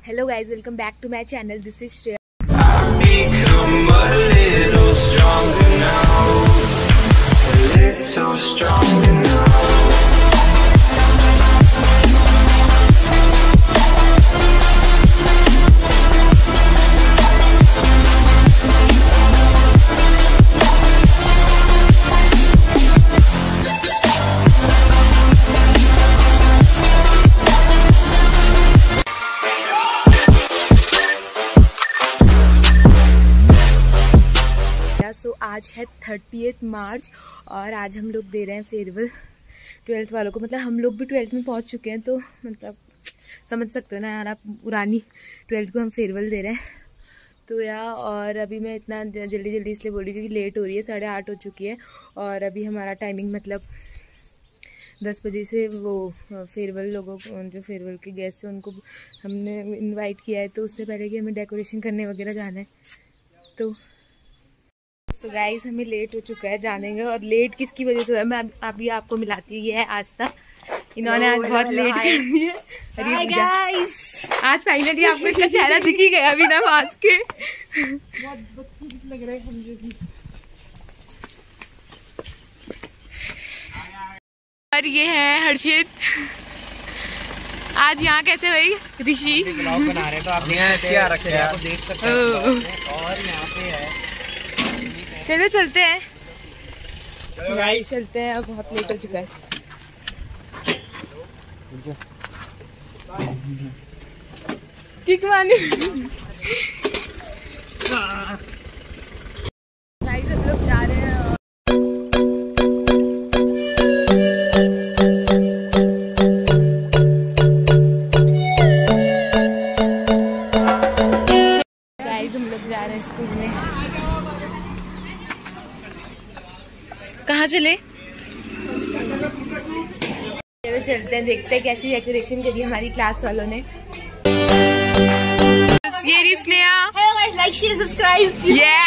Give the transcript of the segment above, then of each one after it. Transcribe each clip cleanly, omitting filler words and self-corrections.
Hello guys, welcome back to my channel. This is Shreya. So आज है 30 मार्च और आज हम लोग दे रहे हैं फेयरवेल 12th वालों को। मतलब हम लोग भी 12th में पहुंच चुके हैं, तो मतलब समझ सकते हो ना यार, आप पुरानी 12th को हम फेयरवेल दे रहे हैं। तो यार, और अभी मैं इतना जल्दी इसलिए बोल रही हूँ क्योंकि लेट हो रही है, 8:30 हो चुकी है और अभी हमारा टाइमिंग मतलब 10 बजे से वो फेयरवेल लोगों को, जो फेयरवेल के गेस्ट हैं उनको हमने इन्वाइट किया है, तो उससे पहले कि हमें डेकोरेशन करने वगैरह जाना है। तो गाइस हमें लेट हो चुका है जाने का, और लेट किसकी वजह से हुआ है मैं अभी आपको मिलाती हूँ। ये है आस्था, इन्होंने आज बहुत लेट कर दिया। अरे गाइस, आज फाइनली आपको इसका चेहरा दिख ही गया बिना मास्क के। बहुत बदसूरत लग रहा है मुझे भी। और ये है हर्षित। आज यहाँ कैसे भाई ऋषि बना रहे, तो आप देख सकते हैं। और यहाँ पे है, चलो चलते हैं गाइस, चलते हैं। अब बहुत लेट हो चुका है। किक मारनी गाइस, हम लोग जा रहे हैं। गाइस हम लोग जा रहे हैं स्कूल में। कहाँ चले? चलो चलते हैं, देखते हैं कैसी डेकोरेशन करी हमारी क्लास वालों ने। ये रही स्नेहा। Like share subscribe.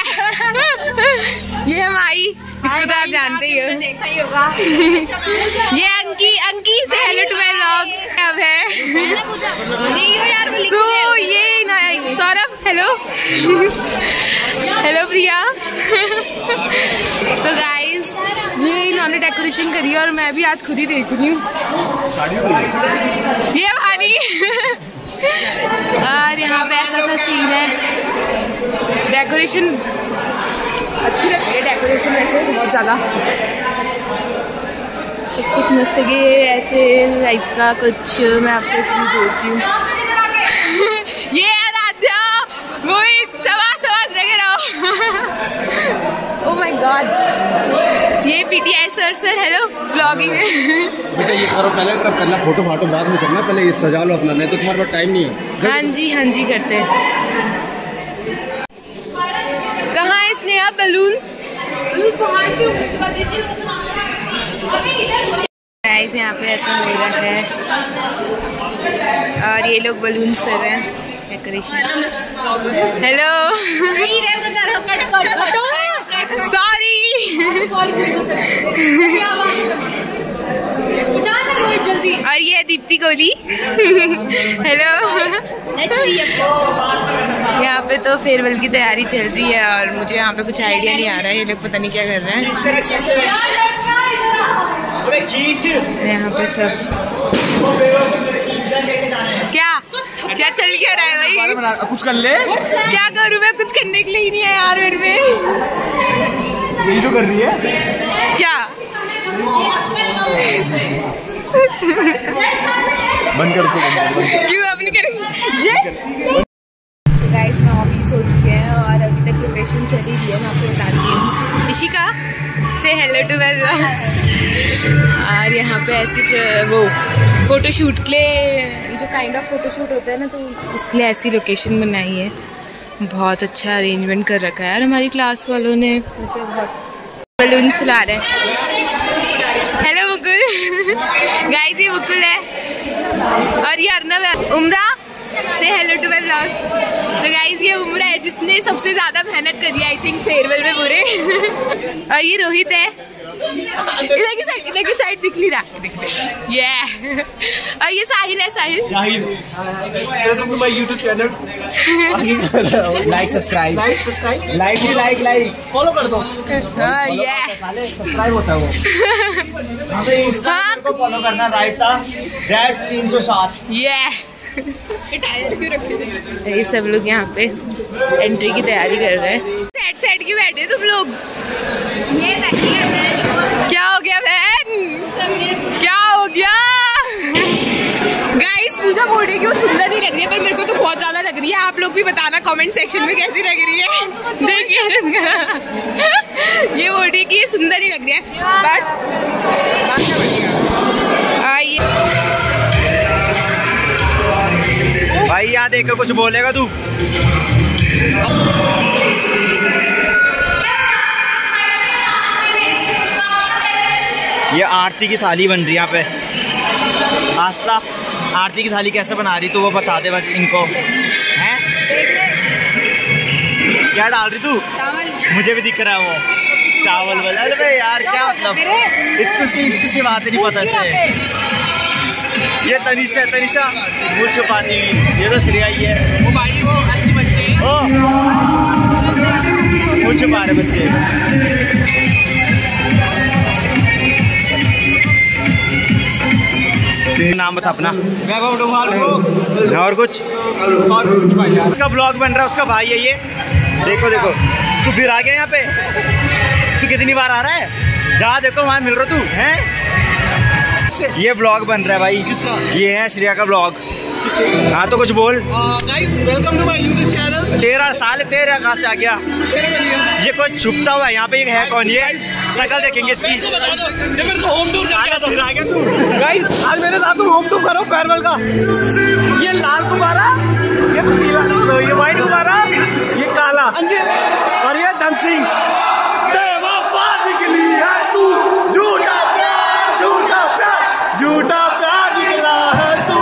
ये हमारी, इसको तो आप जानते ही हो, देखा ही होगा। ये अंकी से हेलो टू माय व्लॉग्स। अब है तो ये Saurabh, hello hello Priya. So guys, ये इन्होंने डेकोरेशन करी है और मैं भी आज खुद ही देख रही हूँ। ये भानी। और यहाँ पे ऐसा सा सीन है। डेकोरेशन अच्छी लगती है, डेकोरेशन वैसे बहुत ज्यादा सब कुछ मस्त है। ऐसे टाइप का कुछ मैं आपको बोलती हूँ। ये आराध्या, वो सवास लगे रहो। ओह माय गॉड, ये पीटीआई सर हेलो ब्लॉगिंग में। बेटा ये करो पहले, तब करना फोटो फाटो बाद में करना, पहले ये सजा लो अपना, नहीं तो तुम्हारे पास टाइम नहीं है। हाँ जी करते हैं। कहाँ है स्नेहा बलून्स? गाइस यहाँ पे ऐसा हो रहा है और ये लोग बलून्स कर रहे हैं डेकोरेशन। Hello sorry. और ये है दीप्ति कोहली। हेलो। यहाँ पे तो फेयरवेल की तैयारी चल रही है और मुझे यहाँ पे कुछ आइडिया नहीं आ रहा है, ये लोग पता नहीं क्या कर रहे हैं। यहाँ पे सब क्या चल क्या रहा है भाई? कुछ कर ले। क्या करूँ मैं, कुछ करने के लिए ही नहीं है यार मेरे में। यही तो कर रही है क्या? बंद कर दो। क्यों अपनी करेंगे ये? गाइस मैं ऑफिस हो चुके हैं और अभी तक प्रिपरेशन चली रही है, मैं आपको बताती हूँ। ऋषिका से हेलो टू वेल। और यहाँ पे ऐसी वो फोटोशूट के लिए, जो काइंड ऑफ फोटोशूट होता है ना, तो उसके लिए ऐसी लोकेशन बनाई है। बहुत अच्छा अरेंजमेंट कर रखा है यार हमारी क्लास वालों ने। वैसे बहुत बलून्स फुला रहे हैं। हेलो मुकुल। गाइस ये मुकुल है और ये अर्नव है। उमरा से हेलो टू माय व्लॉग्स। तो गाइस ये उमरा है जिसने सबसे ज्यादा मेहनत करी है आई थिंक फेयरवेल में पूरे। और ये रोहित है इधर की साइड दिख नहीं रहा। ये और ये साहिल है, Sahil YouTube channel like subscribe like follow कर दो। ये सब्सक्राइब होता है वो। हमें इंस्टाग्राम को फॉलो करना रायता डैश 307। ये सब लोग यहाँ पे एंट्री की तैयारी कर रहे हैं। साइड क्यों बैठे तुम लोग? ये क्या हो गया बहन? क्या हो गया? गाइस पूजा बोल रही है कि वो सुंदर नहीं लग रही है, पर मेरे को तो बहुत ज्यादा लग रही है। आप लोग भी बताना कमेंट सेक्शन में कैसी लग रही है। देखिए ये बोल रही है कि ये सुंदर नहीं लग रही है, बट भाई यहाँ देखकर कुछ बोलेगा तू? ये आरती की थाली बन रही है यहाँ पे। आस्था आरती की थाली कैसे बना रही तू वो बता दे बस इनको। हैं क्या डाल रही तू? चावल। मुझे भी दिख रहा है वो चावल वाला। अरे यार क्या मतलब इतनी बात नहीं पता से। ये तनिषा मुझ छुपाती हुई। ये तो श्रेया ही है। वो भाई वो अच्छी बच्चे मुझ छुपा रहे बच्चे। नाम बता अपना। और कुछ उसका ब्लॉग बन रहा है, उसका भाई है ये। देखो तू फिर आ गया यहाँ पे। तू कितनी बार आ रहा है? जा देखो वहाँ मिल रहा तू है। ये ब्लॉग बन रहा है भाई। किसका? ये है श्रेया का ब्लॉग। हाँ तो कुछ बोल। Welcome to my YouTube channel. 13 साल तेरा कहाँ से आ गया? ये कोई छुपता हुआ है यहाँ पे है कौन? ये शक्ल देखेंगे इसकी। मेरे को होम टूर आ गया तू। गाइस आज मेरे साथ तुम होम टूर करो फेयरवेल का। ये लाल गुब्बारा, ये पीला, ये व्हाइट गुब्बारा, ये काला और ये धन सिंह। बेवफा निकली है तू, झूठा प्यार निकला है तू।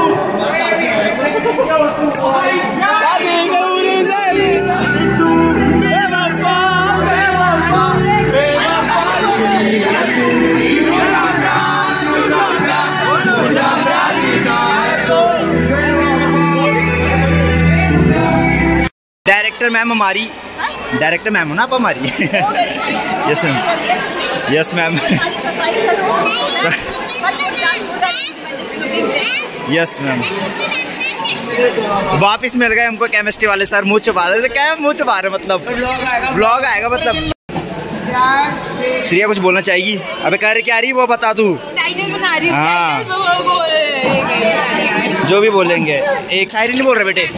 डायरेक्टर मैम हमारी, डायरेक्टर मैम हो ना आप हमारी? Yes ma'am, yes ma'am, yes ma'am. वापिस मिल गए हमको केमिस्ट्री वाले सर। मुँह छुपा रहे थे। क्या मुँह छुपा रहे मतलब? ब्लॉग आएगा मतलब। श्रेया कुछ बोलना चाहेगी? अबे कह रही क्या रही वो बता तू। टाइटल बना रही हूँ। हाँ जो भी बोलेंगे। एक शायरी नहीं बोल रहे बेटे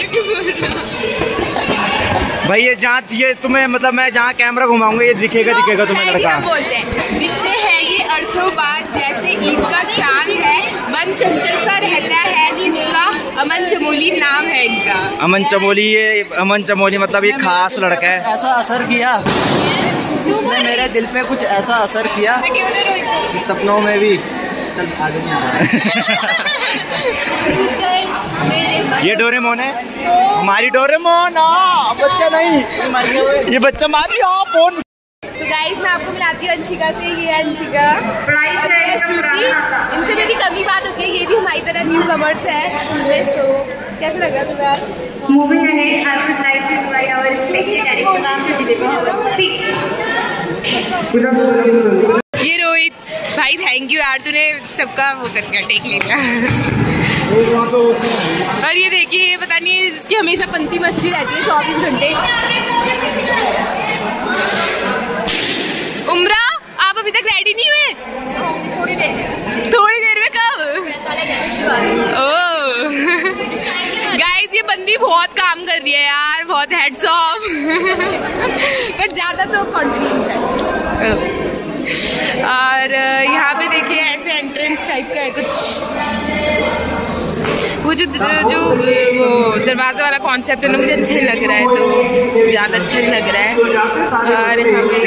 भाई। ये जहाँ ये तुम्हें मतलब मैं जहाँ कैमरा घुमाऊंगा ये दिखेगा तुम्हें लड़का। बोलते हैं दिखते हैं ये अरसों बाद जैसे ईद का चांद है। मन चंचल सा रहता है इसका, अमन चमोली नाम है इनका। अमन चमोली, ये अमन चमोली मतलब ये खास लड़का है। ऐसा असर किया उसने मेरे दिल पे, कुछ ऐसा असर किया कि सपनों में भी। चल आगे ये डोरेमोन है हमारी। डोरेमोन बच्चा नहीं, ये बच्चा मारी फोन। So guys, मैं आपको मिलाती हूँ अंशिका से। ये अंशिका, श्रुति, इनसे मेरी कमी बात होती है। ये भी हमारी तरह न्यू कमर्स है स्कूल में। सो कैसा लग रहा तुम्हें आज? Moving ahead, I would like to invite our respected director ma'am to deliver her speech. ये रोहित भाई, थैंक यू यार, तूने सबका वो कर टेक लिया। और ये देखिए, ये पता नहीं इसकी हमेशा पंती मस्ती रहती है 24 घंटे। उमरा, आप अभी तक रेडी नहीं हुए? थोड़ी देर में कब? ओह गाइस, ये बंदी बहुत काम कर रही है यार, बहुत हेड्स ऑफ। पर ज्यादा तो कॉन्फिडेंस है। और यहाँ पे देखिए ऐसे एंट्रेंस टाइप का है कुछ। वो जो वो दरवाजा वाला कॉन्सेप्ट है ना, मुझे अच्छा नहीं लग रहा है, तो ज़्यादा अच्छा नहीं लग रहा है। और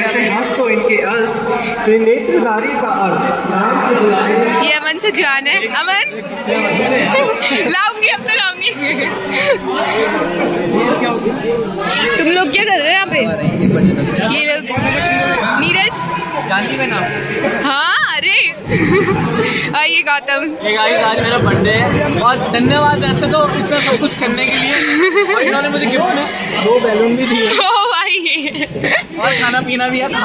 ये अमन से जान है। अमन लाऊंगी, अब तो लाऊंगी। तुम लोग क्या कर रहे हो यहाँ पे? ये लोग नीरज जानती मैं ना। हाँ अरे और ये गौतम। आज मेरा बर्थडे है। बहुत धन्यवाद वैसे तो इतना सब कुछ करने के लिए। और इन्होंने मुझे गिफ्ट में 2 बैलून भी दिए। ओ भाई और खाना पीना भी है।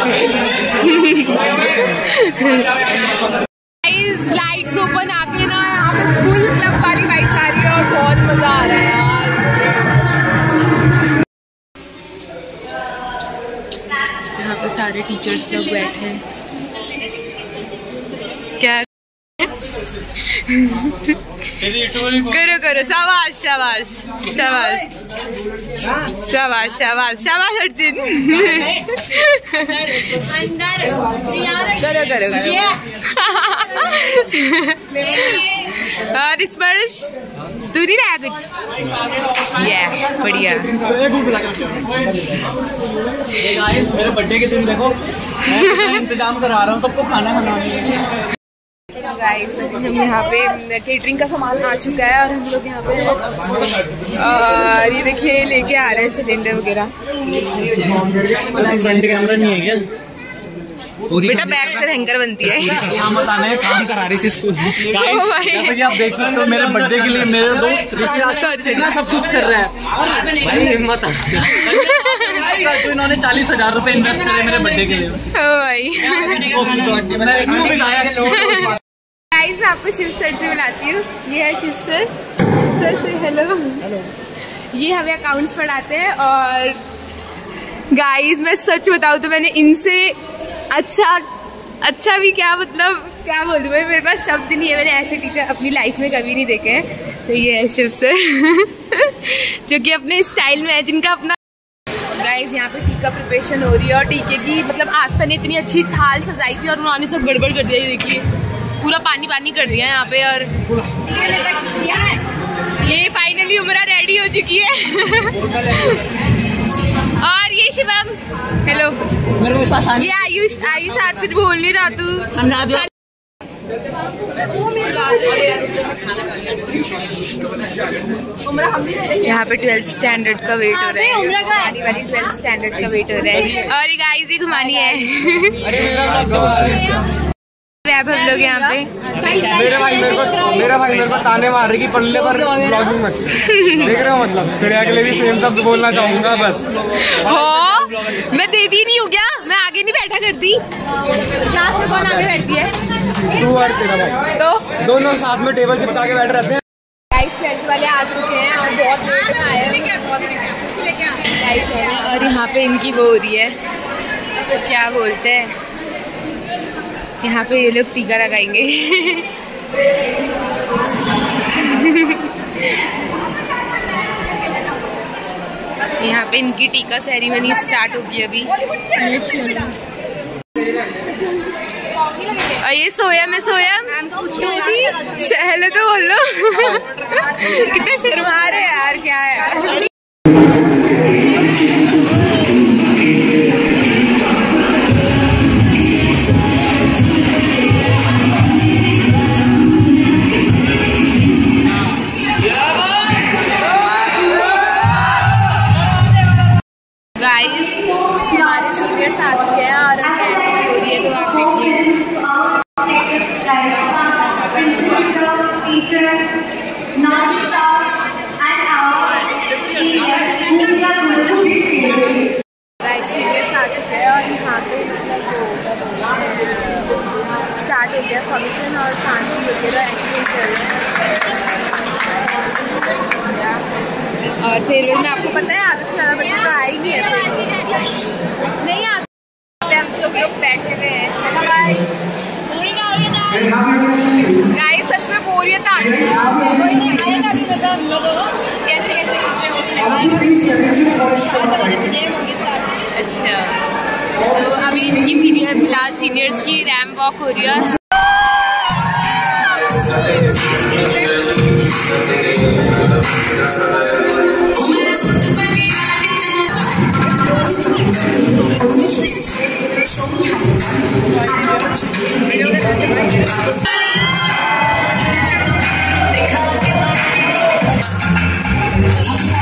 लाइट्स ओपन आके ना यहाँ पे फुल क्लब वाली लाइट्स आ रही है और बहुत मजा आ रहा है यार। यहाँ पे सारे टीचर्स लोग बैठे हैं। क्या करो करो, शाबाश शाबाश शाबाश शाबाश शाबाश शाबाश अर्जुन। करो करो और स्पर्श तू नहीं लाया कुछ? ये बढ़िया। मेरे बर्थडे के दिन देखो मैं इंतजाम करा रहा हूँ सबको खाना बनाने। गाइस हम यहाँ पे केटरिंग का सामान आ चुका है और हम लोग यहाँ पे और ये देखिए लेके आ रहे हैं सिलेंडर वगैरह। फ्रंट कैमरा नहीं है क्या? बेटा बैक से हैंगर बनती है। काम बताने काम करा रही थी स्कूल। जैसे कि आप देख सकते हो मेरे बर्थडे के लिए मेरे दोस्त इतना सब कुछ कर रहे हैं। भाई हिम्मत तो इन्होंने 40,000 रुपए इन्वेस्ट करे मेरे बर्थडे के लिए। गाइस मैं आपको शिव सर से मिलाती हूँ। ये है शिव सर। सर से हेलो। ये हमें अकाउंट्स पढ़ाते हैं और गाइस मैं सच बताऊँ तो मैंने इनसे अच्छा भी क्या मतलब क्या बोलूँ मैं, मेरे पास शब्द नहीं है। मैंने ऐसे टीचर अपनी लाइफ में कभी नहीं देखे हैं। तो ये है शिव सर जो कि अपने स्टाइल में है, जिनका अपना। गाइस यहाँ पे टीका प्रिपरेशन हो रही है और टीके की मतलब आस्था ने इतनी अच्छी थाल सजाई थी और उन्होंने सब गड़बड़ कर दिया। देखिए पूरा पानी पानी कर दिया यहाँ पे। और ये फाइनली उमरा रेडी हो चुकी है। और ये शिवम हेलो। ये आयुष आज कुछ बोल नहीं रहा तू। यहाँ पे 12th स्टैंडर्ड का वेट हो रहा है। आने वाली 12th स्टैंडर्ड का वेट हो रहा है। और ये गाइस ही घुमानी है। हम लोग यहाँ पे मेरा भाई मेरे को ताने मार रही कि पल्ले पर ब्लॉगिंग मत देख रहे हो। मतलब श्रेया के लिए भी सेम शब्द बोलना चाहूंगा बस। हो मैं देती नहीं हूँ क्या? मैं आगे नहीं बैठा करती। क्लास में कौन आगे बैठती है? तू और तेरा भाई तो दोनों साथ में टेबल चिपका के बैठ रहते हैं। गाइस 12th वाले आ चुके हैं और बहुत लेट आए हैं। और यहाँ पे इनकी वो हो रही है तो क्या बोलते हैं, यहाँ पे ये लोग टीका लगाएंगे। यहाँ पे इनकी टीका सेरेमनी स्टार्ट होगी अभी। और ये सोया मैं सोया हेलो तो बोलो। कितने शर्मा रहे यार, क्या है यार। गाइस हमारे सीनियर्स आ चुके हैं और हो रही है तो आप देखिए। Teachers, non staff and our seniors who we are going to be favoring. Guys seniors आ चुके हैं और यहाँ पे स्टार्ट हो गया फंक्शन और शांति वगैरह एक्टिंग कर रहे हैं। और फेयरवेल में आपको पता है आधे से ज़्यादा बच्चे तो आए ही नहीं है। नहीं आते हम सब लोग बैठे हुए हैं। गाइस सच में बोरियत आ रही है। कैसे अच्छा तो अभी इनकी फिलहाल सीनियर्स की रैम्प वॉक हो रही है।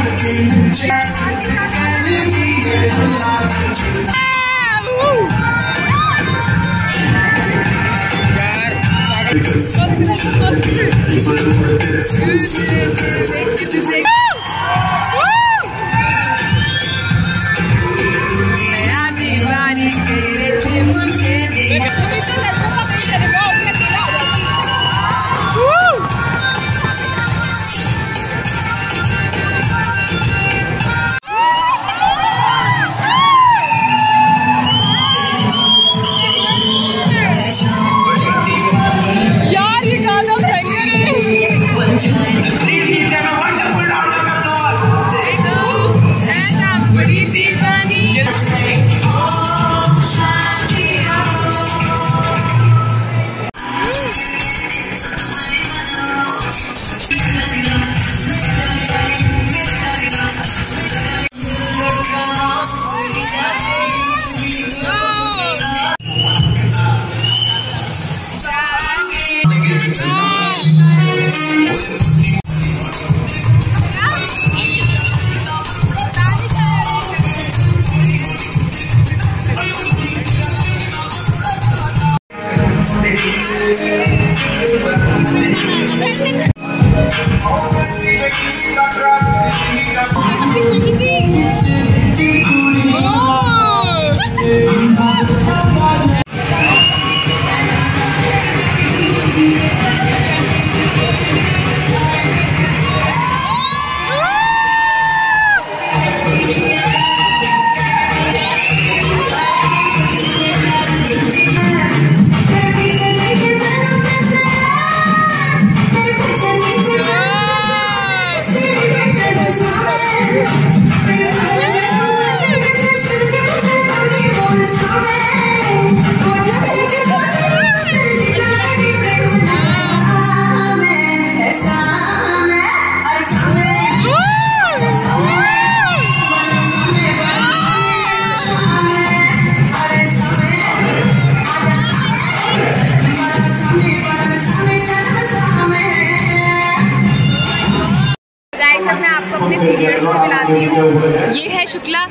ये है शुक्ला,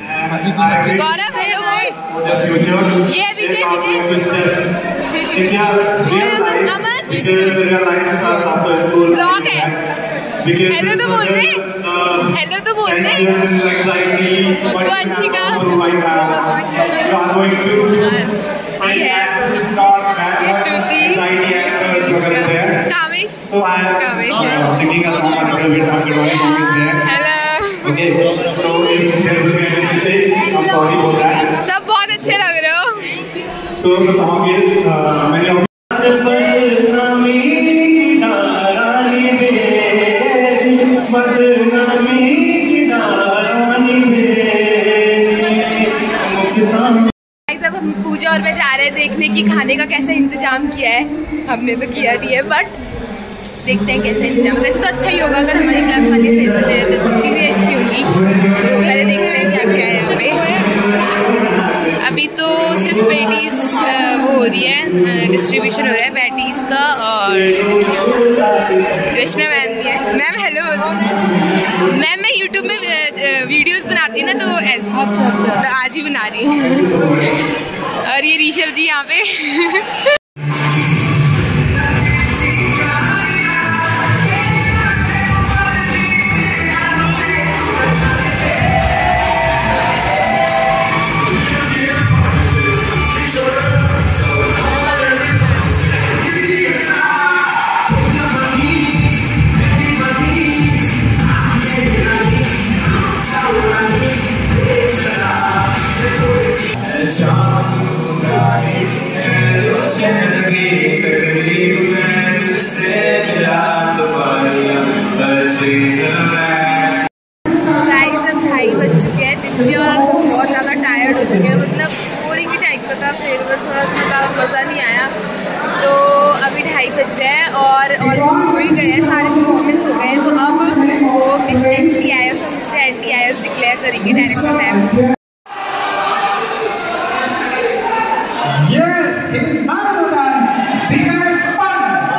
गौरव है, ये है विजय, अमन ब्लॉग है। हेलो तो बोल रहे, हेलो तो बोल रहे। वो अंशिका, ये श्रुति, कामेश, हेलो। सब बहुत अच्छे लग रहे हो। सब हम पूजा और मैं जा रहे हैं देखने की खाने का कैसा इंतजाम किया है। हमने तो किया नहीं है बट देखते हैं कैसे इंतजाम। वैसे तो अच्छा ही होगा अगर हमारी क्लास वाले फेवरेट है तो सब चीज़ें अच्छी होंगी। तो पहले देखते हैं क्या क्या है यहाँ पे। अभी तो सिर्फ पैटीज वो हो रही है, डिस्ट्रीब्यूशन हो रहा है पैटीज का। और कृष्णा मैम भी है। Ma'am hello. मैम मैं यूट्यूब में वीडियोस बनाती हूँ ना, तो अच्छा आज ही बना रही हूँ। और ये ऋषभ जी यहाँ पे। बहुत ज़्यादा टायर्ड हो चुके हैं, मतलब बोरिंग ही टाइप का था। फिर थोड़ा मज़ा नहीं आया। तो अभी 2:30 बज रहे हैं और ऑलमोस्ट हो ही गए हैं, सारे परफॉर्मेंस हो गए हैं। तो अब वो मिस NTIS और मिस NTIS डिक्लेयर करेंगे director ma'am. Yes, it is none other than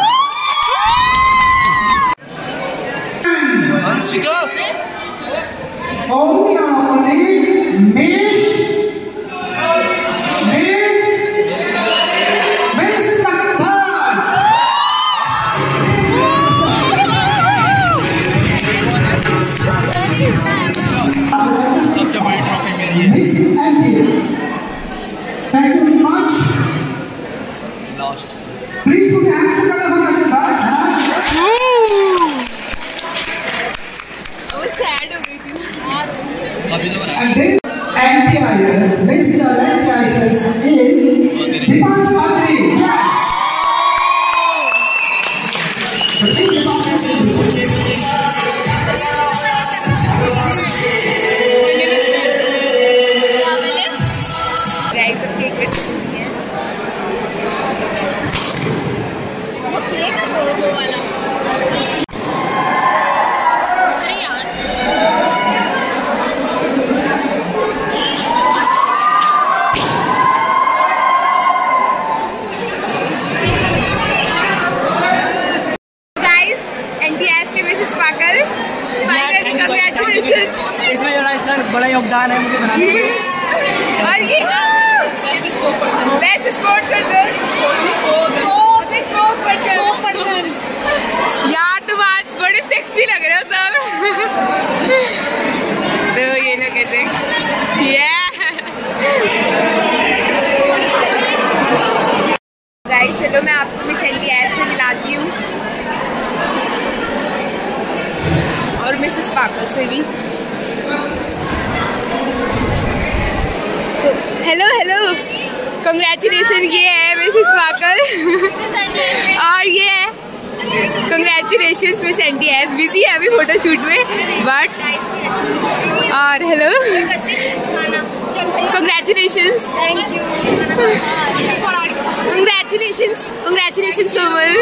Anshika. Sad हो गई थी। And this anti-IS, this anti-IS is Deepansh Padri. Yes. इसमें इसका बड़ा योगदान है मुझे बनाने में। और ये बेस्ट स्पोर्ट्स पर्सन यार, तुम आज बड़े सेक्सी लग रहे हो सब। तो ये ना कहते गाइस, चलो मैं आपको मिस एनटीएस से मिलाती हूँ और मिसेस पाकल से भी। Hello hello, congratulation. ये है मिसेस पाकल और ये है कंग्रेचुलेशन मिस एनटीएस। बिजी है अभी फोटोशूट में बट। और hello, congratulation. Thank you. Congratulation Komal.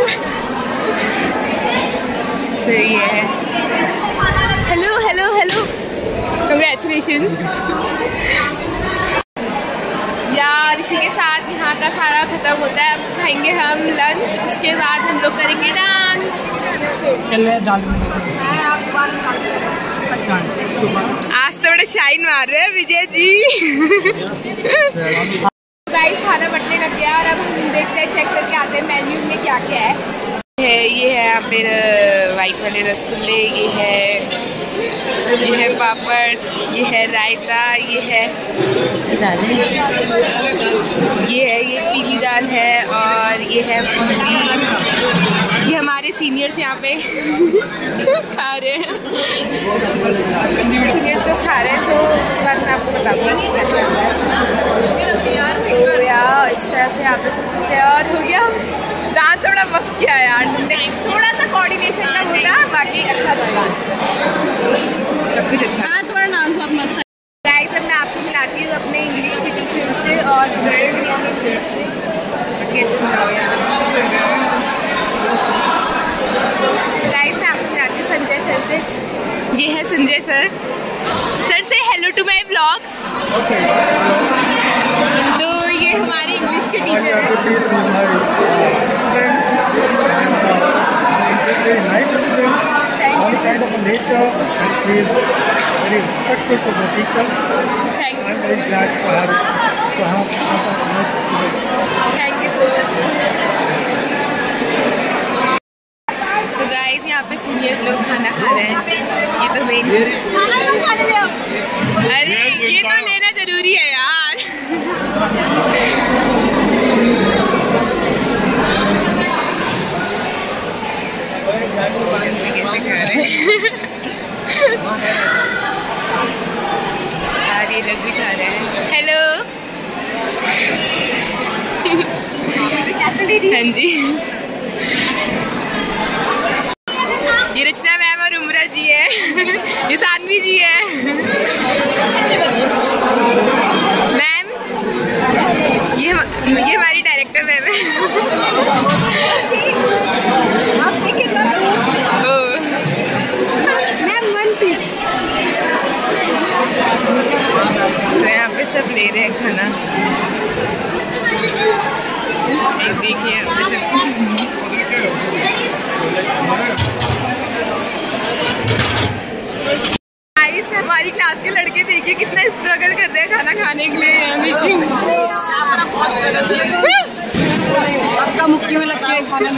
तो ये है हेलो हेलो हेलो, कंग्रेचुलेशन यार। इसी के साथ यहाँ का सारा खत्म होता है। अब खाएंगे हम लंच, उसके बाद हम लोग करेंगे डांस। आज तो बड़े शाइन मार रहे हैं विजय जी। गाइस, खाना बटने लग गया और अब हम देखते हैं, चेक करके आते हैं मेन्यू में क्या क्या है। ये है यहाँ पे वाइट वाले रसगुल्ले, ये है पापड़, ये है रायता, ये है ये पीली दाल है और ये है पूरी। ये हमारे सीनियर्स यहाँ पे खा रहे हैं, सीनियर्स तो खा रहे हैं। तो उसके बाद मैं आपको बताऊँगी यार, इस तरह से यहाँ पे सब कुछ है। और हो गया डांस, थोड़ा मस्त किया यार, थोड़ा सा कोऑर्डिनेशन का होता, बाकी अच्छा था डांस, सब कुछ अच्छा। हाँ, थोड़ा डांस बहुत मस्त है। गाइस, अब मैं आपको मिलाती हूँ अपने इंग्लिश की टीचर से और कैसे बनाओ यार। तो गाइस, मैं आपको मिलाती हूँ संजय सर से। ये है संजय सर। सर से हेलो टू माई व्लॉग्स। तो ये हमारी इंग्लिश के टीचर है। Very nice student, all kind of nature, and she is very respectful to the teacher. Thank you. I'm very glad to have such a nice students. Thank you so much. So guys, यहाँ पे senior लोग खाना खा रहे हैं। ये तो main अरे ये तो लेना जरूरी है यार। कैसे खा रहे हैं यार, ये लोग भी खा रहे हैं। हेलो, हाँ जी, ये रचना मैम और उमरा जी है, ये सानवी जी है। मैम, ये हमारी डायरेक्टर मैम है। यहाँ पे सब ले रहे हैं खाना, देखिए हमारी क्लास के लड़के देखिए कितना स्ट्रगल करते हैं खाना खाने के लिए। आपका मुक्की में लग के खाना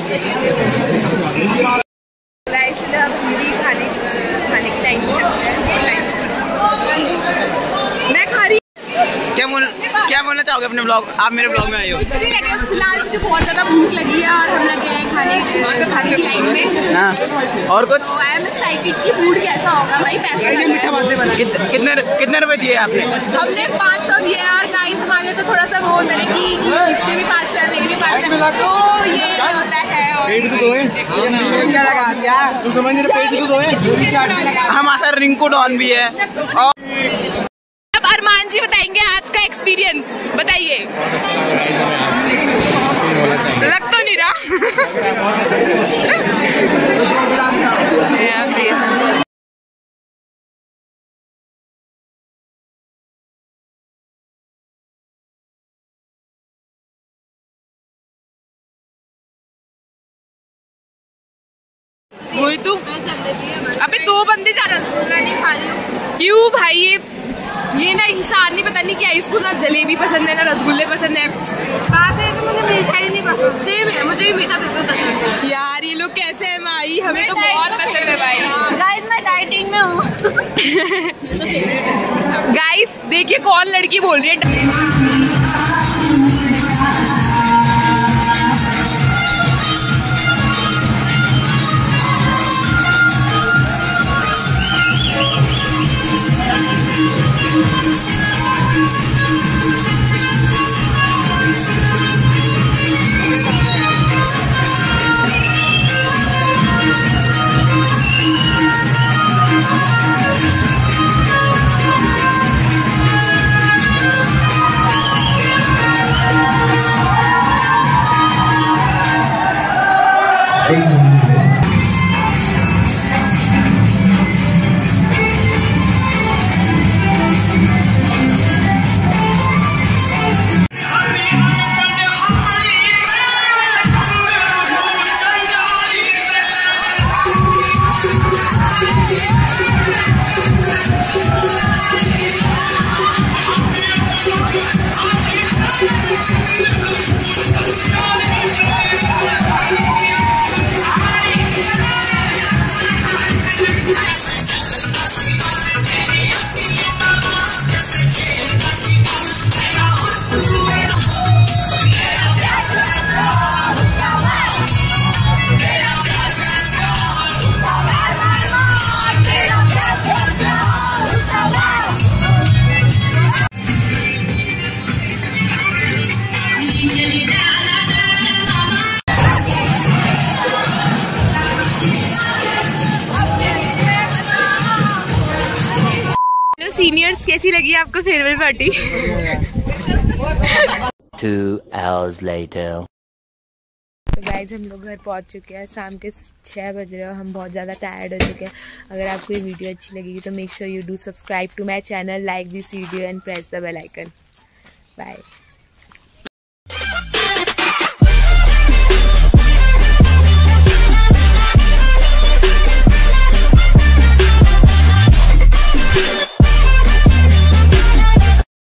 गाइस, अब हम भी खाने की लाइन में मैं खा रही। क्या बोल क्या बोलना चाहोगे अपने ब्लॉग? आप मेरे ब्लॉग में आए हो। फिलहाल मुझे बहुत ज्यादा भूख लगी है और हम लगे हैं खाने की लाइन में। हाँ, और कुछ? आई एम एक्साइटेड कि फूड कैसा होगा भाई। पैसे कितने रुपए दिए आपने? हमने 500 दिए और गाइस हमारे तो थोड़ा सा वो होता है कि इसमें भी 500 है, मेरे भी 500, तो ये होता है। पेट तो है, क्या लगा दिया तुम समझ नहीं रहे? पेट तो है। हमारा रिंकू डॉन भी है। अब अरमान जी बताएंगे आज का एक्सपीरियंस, बताइए। लग तो नहीं रहा। वही तो, अबे 2 बंदे जा रसगुल्ला नहीं खा रही हूँ। क्यों भाई? ये ना इंसान नहीं, पता नहीं क्या, इसको ना जलेबी पसंद है ना रसगुल्ले पसंद है। बात है कि मुझे मिठाई नहीं पसंद। सेम है, मुझे भी मीठा बिल्कुल पसंद है। यार ये लोग कैसे है माई, हमें तो बहुत पसंद है भाई। गाइस मैं डाइटिंग में हूँ। गाइस देखिए कौन लड़की बोल रही है। सीनियर्स कैसी लगी आपको फेयरवेल पार्टी? 2 hours later. तो गाइज हम लोग घर पहुंच चुके हैं, शाम के 6 बज रहे हो, हम बहुत ज़्यादा टायर्ड हो चुके हैं। अगर आपको ये वीडियो अच्छी लगेगी तो make sure you do subscribe to my channel, like this video and press the bell icon. Bye.